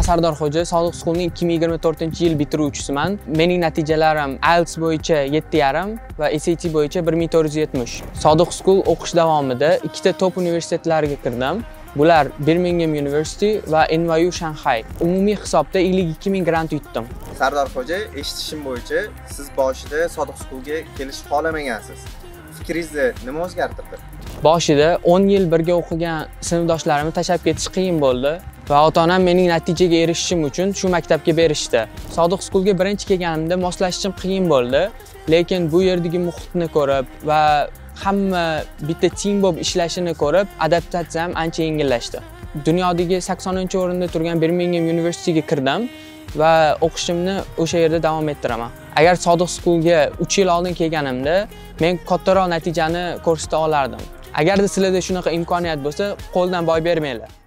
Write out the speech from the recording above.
Sardorxo'ja, Sodiq School'ning 2024-yil bitiruvchisiman. Mening natijalarim IELTS bo'yicha 7,5 va SAT bo'yicha 1470. Sodiq School o'qish davomida ikkita top universitetlarga kirdim. Bular Birmingham University va NYU Shanghai. Umumiy hisobda 52 ming grant yutdim. Sardorxo'ja, eshitishim bo'yicha siz boshida Sodiq School'ga kelishni xohlamagansiz. Fikringizni nima o'zgartirdi? Boshida 10 yil birga o'qigan sinfdoshlarimni tashlab ketish qiyin bo'ldi va ota-onam mening natijaga erishishim uchun shu maktabga berishdi. Sodiq School'ga birinchi kelganimda moslashishim qiyin bo'ldi, lekin bu yerdagi muhitni ko'rib va hamma bitta team bo'lib ishlashini ko'rib, adaptatsiyam ancha yengillashdi. Dunyodagi 80-o'rinda turgan Birmingham University'ga kirdim va o'qishimni o'sha yerda davom ettiraman. Agar Sodiq School'ga 3 yil oldin kelganimda, men kattaroq natijani ko'rsata olardim. Agarda sizlarda shunaqa imkoniyat bo'lsa, qo'ldan boy bermanglar.